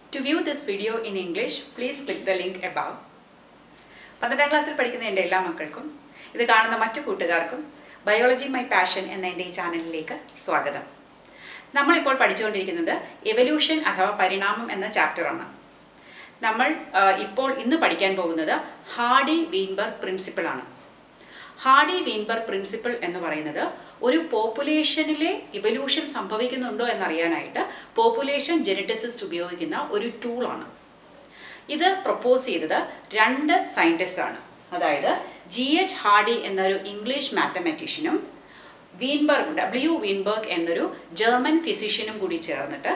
To view this video in English, please click the link above. 12ാം ക്ലാസ്സിൽ പഠിക്കുന്ന എൻ്റെ എല്ലാ മക്കൾക്കും ഇത് കാണുന്ന മറ്റു കൂട്ടുകാർക്കും ബയോളജി മൈ പാഷൻ എന്ന എൻ്റെ ഈ ചാനലിലേക്ക് സ്വാഗതം. നമ്മളിപ്പോൾ പഠിച്ചുകൊണ്ടിരിക്കുന്നത് എവല്യൂഷൻ അഥവാ പരിണാമം എന്ന ചാപ്റ്ററാണ്. നമ്മൾ ഇന്ന് പഠിക്കാൻ പോകുന്നത് ഹാർഡി-വീൻബർഗ് പ്രിൻസിപ്പിൾ ആണ്. ഹാർഡി-വീൻബർഗ് പ്രിൻസിപ്പിൾ എന്ന് പറയുന്നത് ഒരു പോപ്പുലേഷനിലെ ഇവല്യൂഷൻ സംഭവിക്കുന്നുണ്ടോ എന്നറിയാനായിട്ട് പോപ്പുലേഷൻ ജെനറ്റിസിസ്റ്റ് ഉപയോഗിക്കുന്ന ഒരു ടൂളാണ്. ഇത് പ്രപ്പോസ് ചെയ്തത് രണ്ട് സയൻറ്റിസ്റ്റ് ആണ്. അതായത് GH ഹാർഡി എന്നൊരു ഇംഗ്ലീഷ് മാത്തമാറ്റീഷ്യനും വീൻബർഗ് എന്നൊരു ജർമ്മൻ ഫിസിഷ്യനും കൂടി ചേർന്നിട്ട്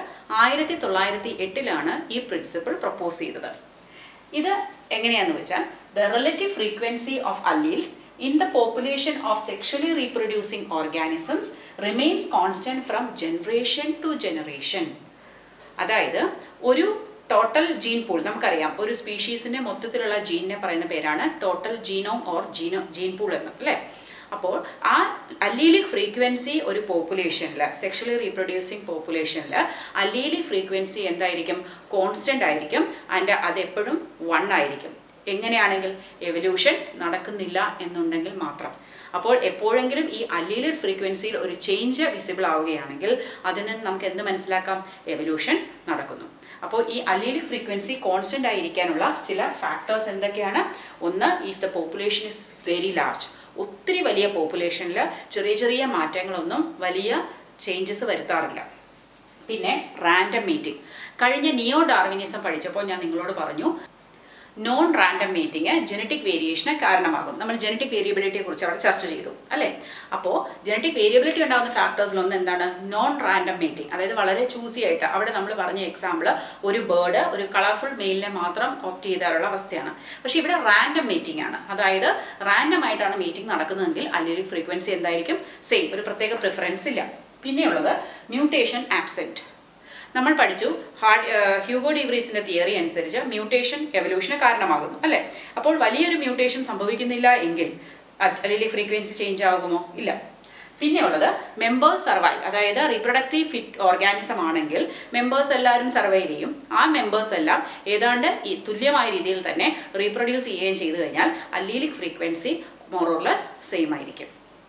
1908 ഈ പ്രിൻസിപ്പിൾ പ്രപ്പോസ് ചെയ്തത്. ഇത് എങ്ങനെയാണെന്ന് വെച്ചാൽ the relative frequency of alleles in the population of sexually reproducing organisms remains constant from generation to generation. അതായത് ഒരു ടോട്ടൽ ജീൻ പൂൾ, നമുക്കറിയാം ഒരു സ്പീഷീസിൻ്റെ മൊത്തത്തിലുള്ള ജീനിനെ പറയുന്ന പേരാണ് total genome or gene pool എന്ന്, അല്ലേ? അപ്പോൾ ആ അല്ലീലിക് ഫ്രീക്വൻസി ഒരു പോപ്പുലേഷനിൽ, സെക്ഷലി റീപ്രൊഡ്യൂസിങ് പോപ്പുലേഷനിൽ അല്ലീലിക് ഫ്രീക്വൻസി എന്തായിരിക്കും? കോൺസ്റ്റൻ്റ് ആയിരിക്കും. ആൻഡ് അതെപ്പോഴും 1 ആയിരിക്കും. എങ്ങനെയാണെങ്കിൽ എവല്യൂഷൻ നടക്കുന്നില്ല എന്നുണ്ടെങ്കിൽ മാത്രം. അപ്പോൾ എപ്പോഴെങ്കിലും ഈ അല്ലീലിക് ഫ്രീക്വൻസിയിൽ ഒരു ചേഞ്ച് വിസിബിൾ ആവുകയാണെങ്കിൽ അതിൽ നിന്ന് നമുക്ക് എന്ത് മനസ്സിലാക്കാം? എവല്യൂഷൻ നടക്കുന്നു. അപ്പോൾ ഈ അല്ലീലിക് ഫ്രീക്വൻസി കോൺസ്റ്റൻ്റ് ആയിരിക്കാനുള്ള ചില ഫാക്ടേഴ്സ് എന്തൊക്കെയാണ്? ഒന്ന്, if the population is very large, ഒത്തിരി വലിയ പോപ്പുലേഷനിൽ ചെറിയ ചെറിയ മാറ്റങ്ങളൊന്നും വലിയ ചേഞ്ചസ് വരുത്താറില്ല. പിന്നെ റാൻഡം മീറ്റിംഗ്. കഴിഞ്ഞ നിയോ ഡാർവിനിസം പഠിച്ചപ്പോൾ ഞാൻ നിങ്ങളോട് പറഞ്ഞു നോൺ റാൻഡം മീറ്റിംഗ് ജനറ്റിക് വേരിയേഷന് കാരണമാകും. നമ്മൾ ജനറ്റിക് വേരിയബിലിറ്റിയെ കുറിച്ച് അവിടെ ചർച്ച ചെയ്തു, അല്ലേ? അപ്പോൾ ജനറ്റിക് വേരിയബിലിറ്റി ഉണ്ടാകുന്ന ഫാക്ടേഴ്സിലൊന്ന് എന്താണ്? Non random mating. അതായത് വളരെ ചൂസി ആയിട്ട്, അവിടെ നമ്മൾ പറഞ്ഞ എക്സാമ്പിൾ ഒരു ബേർഡ് ഒരു കളർഫുൾ മെയിലിനെ മാത്രം ഓപ്റ്റ് ചെയ്താലുള്ള അവസ്ഥയാണ്. പക്ഷേ ഇവിടെ റാൻഡം മീറ്റിംഗ് ആണ്. അതായത് റാൻഡം ആയിട്ടാണ് മീറ്റിംഗ് നടക്കുന്നതെങ്കിൽ അല്ലീലിക് ഫ്രീക്വൻസി എന്തായിരിക്കും? സെയിം, ഒരു പ്രത്യേക പ്രിഫറൻസ് ഇല്ല. പിന്നെയുള്ളത് മ്യൂട്ടേഷൻ ആബ്സെൻറ്റ്. നമ്മൾ പഠിച്ചു ഹ്യൂഗോ ഡി വ്രീസിൻ്റെ തിയറി അനുസരിച്ച് മ്യൂട്ടേഷൻ എവല്യൂഷന് കാരണമാകുന്നു, അല്ലേ? അപ്പോൾ വലിയൊരു മ്യൂട്ടേഷൻ സംഭവിക്കുന്നില്ല എങ്കിൽ അല്ലീലിക് ഫ്രീക്വൻസി ചേഞ്ച് ആകുമോ? ഇല്ല. പിന്നെയുള്ളത് മെമ്പേഴ്സ് സർവൈവ്. അതായത് റീപ്രൊഡക്റ്റീവ് ഫിറ്റ് ഓർഗാനിസം ആണെങ്കിൽ മെമ്പേഴ്സ് എല്ലാവരും സർവൈവ് ചെയ്യും. ആ മെമ്പേഴ്സ് എല്ലാം ഏതാണ്ട് ഈ തുല്യമായ രീതിയിൽ തന്നെ റീപ്രൊഡ്യൂസ് ചെയ്യുകയും ചെയ്തു കഴിഞ്ഞാൽ allelic frequency more or less same ആയിരിക്കും.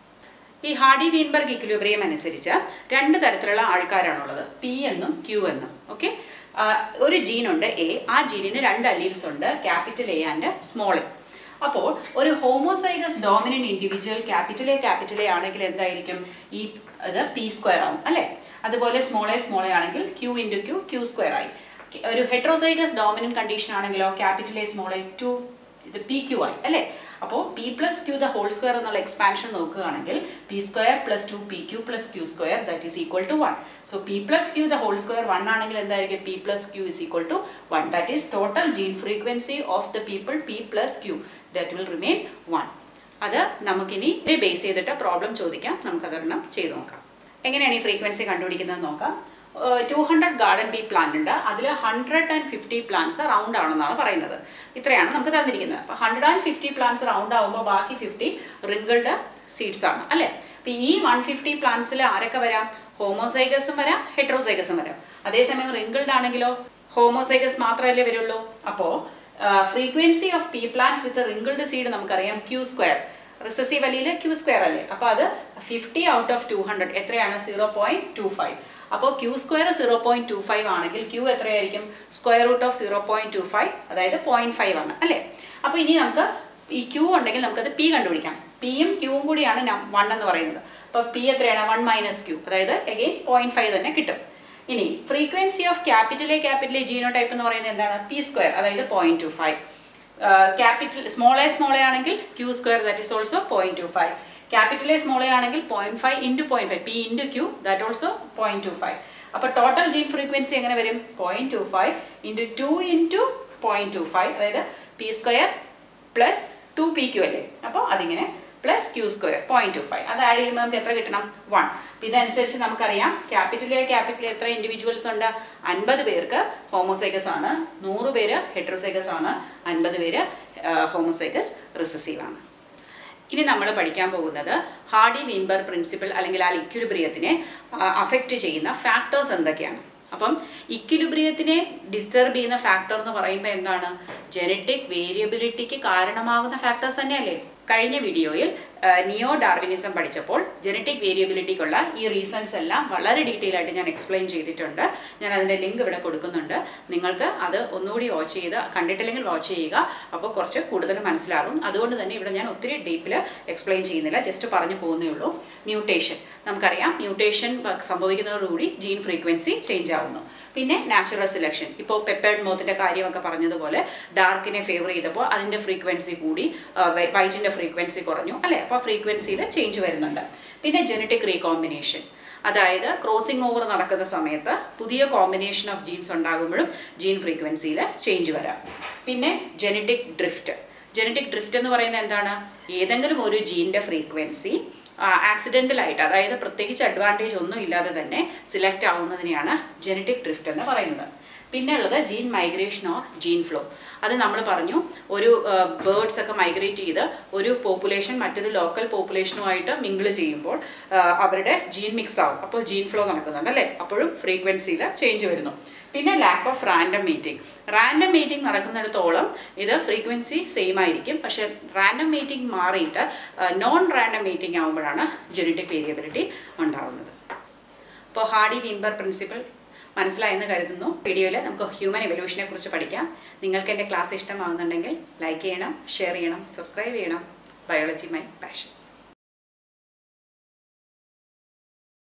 ഈ ഹാർഡി-വീൻബർഗ് ഇക്വിലിബ്രിയം അനുസരിച്ച് രണ്ട് തരത്തിലുള്ള ആൾക്കാരാണുള്ളത്, P എന്നും Q എന്നും. ഓക്കെ, ഒരു ജീനുണ്ട് A, ആ ജീനിന് 2 അല്ലീൽസ് ഉണ്ട്, capital A and small a. അപ്പോൾ ഒരു homozygous dominant individual capital A ആണെങ്കിൽ എന്തായിരിക്കും? ഈ ഇത് P² ആവും, അല്ലേ? അതുപോലെ സ്മോൾ a ആണെങ്കിൽ Q × Q² ആയി. ഒരു ഹെട്രോസൈഗസ് ഡോമിനന്റ് കണ്ടീഷൻ ആണെങ്കിലോ ക്യാപിറ്റൽ A സ്മോൾ a 2 ഇത് PQ ആയി, അല്ലേ? അപ്പോൾ P+Q the whole square എന്നുള്ള എക്സ്പാൻഷൻ നോക്കുകയാണെങ്കിൽ P² + 2PQ + Q² that is equal to 1. So P+Q the whole square 1 ആണെങ്കിൽ എന്തായിരിക്കും? P+Q is equal to 1. That is total gene frequency of the people P+Q. That will remain 1. അത് നമുക്കിനി base ചെയ്തിട്ട് problem ചോദിക്കാം. നമുക്കതൊരെണ്ണം ചെയ്ത് നോക്കാം. എങ്ങനെയാണ് ഈ ഫ്രീക്വൻസി കണ്ടുപിടിക്കുന്നത് നോക്കാം. 200 ഗാർഡൻ ബീ പ്ലാന്റ് ഉണ്ട്. അതിൽ 150 പ്ലാന്റ്സ് റൗണ്ട് ആണെന്നാണ് പറയുന്നത്. ഇത്രയാണ് നമുക്ക് തന്നിരിക്കുന്നത്. അപ്പോൾ 150 പ്ലാന്റ്സ് റൗണ്ട് ആകുമ്പോൾ ബാക്കി 50 റിങ്കിൾഡ് സീഡ്സ് ആണ്, അല്ലേ? അപ്പോൾ ഈ 150 പ്ലാന്റ്സിൽ ആരൊക്കെ വരാം? ഹോമോസൈഗസും വരാം, ഹെട്രോസൈഗസും വരാം. അതേസമയം റിങ്കിൾഡ് ആണെങ്കിലോ ഹോമോസൈഗസ് മാത്രമല്ലേ വരുള്ളൂ. അപ്പോൾ frequency of pea plants with wrinkled seed നമുക്കറിയാം Q². റിസസീവ് അല്ലിയിൽ Q² അല്ലേ? അപ്പോൾ അത് 50 ഔട്ട് ഓഫ് 200 എത്രയാണ്? 0.25. അപ്പോൾ Q² 0.25 ആണെങ്കിൽ Q എത്രയായിരിക്കും? √of 0.25, അതായത് 0.5 ആണ്, അല്ലേ? അപ്പോൾ ഇനി നമുക്ക് ഈ Q ഉണ്ടെങ്കിൽ നമുക്കത് P കണ്ടുപിടിക്കാം. Pയും Qയും കൂടിയാണ് 1 എന്ന് പറയുന്നത്. അപ്പോൾ P എത്രയാണ്? 1 - Q, അതായത് അഗെയിൻ 0.5 തന്നെ കിട്ടും. ഇനി frequency of capital A genotype എന്ന് പറയുന്നത് എന്താണ്? P², അതായത് 0.25. ക്യാപിറ്റൽ സ്മോൾ a ആണെങ്കിൽ Q² that is also 0.25. Capital A small a ആണെങ്കിൽ 0.5 × 0.5 P × Q that also 0.25. അപ്പോൾ ടോട്ടൽ ജീൻ ഫ്രീക്വൻസി എങ്ങനെ വരും? 0.25 × 2 × 0.25, അതായത് P² + 2PQ അല്ലേ? അപ്പോൾ അതിങ്ങനെ + Q² 0.25. അത് ആഡ് ചെയ്യുമ്പോൾ നമുക്ക് എത്ര കിട്ടണം? 1. അപ്പോൾ ഇതനുസരിച്ച് നമുക്കറിയാം ക്യാപിറ്റൽ A എത്ര ഇൻഡിവിജ്വൽസ് ഉണ്ട്? 50 പേർക്ക് ഹോമോസൈഗസ് ആണ്, 100 പേര് ഹെട്രോസൈഗസ് ആണ്, 50 പേര് ഹോമോസൈഗസ് റിസസീവ് ആണ്. ഇനി നമ്മൾ പഠിക്കാൻ പോകുന്നത് ഹാർഡി-വീൻബർഗ് പ്രിൻസിപ്പിൾ അല്ലെങ്കിൽ ആ ഇക്വിലിബ്രിയത്തിനെ അഫക്റ്റ് ചെയ്യുന്ന ഫാക്ടേഴ്സ് എന്തൊക്കെയാണ്. അപ്പം ഇക്വിലിബ്രിയത്തിനെ ഡിസ്റ്റർബ് ചെയ്യുന്ന ഫാക്ടർ എന്ന് പറയുമ്പോൾ എന്താണ്? ജനറ്റിക് വേരിയബിലിറ്റിക്ക് കാരണമാകുന്ന ഫാക്ടേഴ്സ് തന്നെയല്ലേ? കഴിഞ്ഞ വീഡിയോയിൽ നിയോ ഡാർവിനിസം പഠിച്ചപ്പോൾ ജനറ്റിക് വേരിയബിലിറ്റിക്കുള്ള ഈ റീസൺസ് എല്ലാം വളരെ ഡീറ്റെയിൽ ആയിട്ട് ഞാൻ എക്സ്പ്ലെയിൻ ചെയ്തിട്ടുണ്ട്. ഞാൻ അതിൻ്റെ ലിങ്ക് ഇവിടെ കൊടുക്കുന്നുണ്ട്. നിങ്ങൾക്ക് അത് ഒന്നുകൂടി വാച്ച് ചെയ്ത് കണ്ടിട്ടില്ലെങ്കിൽ വാച്ച് ചെയ്യുക. അപ്പോൾ കുറച്ച് കൂടുതൽ മനസ്സിലാകും. അതുകൊണ്ട് തന്നെ ഇവിടെ ഞാൻ ഒത്തിരി ഡീപ്പിൽ എക്സ്പ്ലെയിൻ ചെയ്യുന്നില്ല, ജസ്റ്റ് പറഞ്ഞു പോകുന്നേ ഉള്ളൂ. മ്യൂട്ടേഷൻ നമുക്കറിയാം, മ്യൂട്ടേഷൻ സംഭവിക്കുന്നതോടുകൂടി ജീൻ ഫ്രീക്വൻസി ചേഞ്ച് ആവുന്നു. പിന്നെ നാച്ചുറൽ സെലക്ഷൻ, ഇപ്പോൾ പെപ്പേർഡ് മോത്തിൻ്റെ കാര്യമൊക്കെ പറഞ്ഞതുപോലെ ഡാർക്കിനെ ഫേവർ ചെയ്തപ്പോൾ അതിൻ്റെ ഫ്രീക്വൻസി കൂടി, വൈറ്റിൻ്റെ ഫ്രീക്വൻസി കുറഞ്ഞു അല്ലേ? അപ്പോൾ ഫ്രീക്വൻസിയിൽ ചേഞ്ച് വരുന്നുണ്ട്. പിന്നെ ജനറ്റിക് റീകോമ്പിനേഷൻ, അതായത് ക്രോസിംഗ് ഓവർ നടക്കുന്ന സമയത്ത് പുതിയ കോമ്പിനേഷൻ ഓഫ് ജീൻസ് ഉണ്ടാകുമ്പോഴും ജീൻ ഫ്രീക്വൻസിയിൽ ചേഞ്ച് വരാം. പിന്നെ ജനറ്റിക് ഡ്രിഫ്റ്റ്. ജനറ്റിക് ഡ്രിഫ്റ്റ് എന്ന് പറയുന്നത് എന്താണ്? ഏതെങ്കിലും ഒരു ജീനിൻ്റെ ഫ്രീക്വൻസി ആക്സിഡൻ്റലായിട്ട്, അതായത് പ്രത്യേകിച്ച് അഡ്വാൻറ്റേജ് ഒന്നും ഇല്ലാതെ തന്നെ സിലക്ട് ആവുന്നതിനെയാണ് ജനറ്റിക് ഡ്രിഫ്റ്റ് എന്ന് പറയുന്നത്. പിന്നെ ഉള്ളത് gene migration or gene flow. അത് നമ്മൾ പറഞ്ഞു, ഒരു ബേർഡ്സ് ഒക്കെ മൈഗ്രേറ്റ് ചെയ്ത് ഒരു പോപ്പുലേഷൻ മറ്റൊരു ലോക്കൽ പോപ്പുലേഷനുമായിട്ട് മിങ്കിൾ ചെയ്യുമ്പോൾ അവരുടെ ജീൻ മിക്സ് ആവും, അപ്പോൾ ജീൻ ഫ്ലോ നടക്കുന്നുണ്ട് അല്ലേ? അപ്പോഴും ഫ്രീക്വൻസിയിൽ ചേഞ്ച് വരുന്നു. പിന്നെ lack of random mating. Random mating നടക്കുന്നിടത്തോളം ഇത് ഫ്രീക്വൻസി സെയിം ആയിരിക്കും. പക്ഷേ റാൻഡം മീറ്റിംഗ് മാറിയിട്ട് നോൺ റാൻഡം മീറ്റിംഗ് ആകുമ്പോഴാണ് ജനറ്റിക് വേരിയബിലിറ്റി ഉണ്ടാകുന്നത്. അപ്പോൾ ഹാർഡി-വീൻബർഗ് പ്രിൻസിപ്പിൾ മനസ്സിലായെന്ന് കരുതുന്നു. വീഡിയോയിൽ നമുക്ക് ഹ്യൂമൻ എവല്യൂഷനെ കുറിച്ച് പഠിക്കാം. നിങ്ങൾക്ക് എൻ്റെ ക്ലാസ് ഇഷ്ടമാകുന്നുണ്ടെങ്കിൽ ലൈക്ക് ചെയ്യണം, ഷെയർ ചെയ്യണം, സബ്സ്ക്രൈബ് ചെയ്യണം. Biology my passion.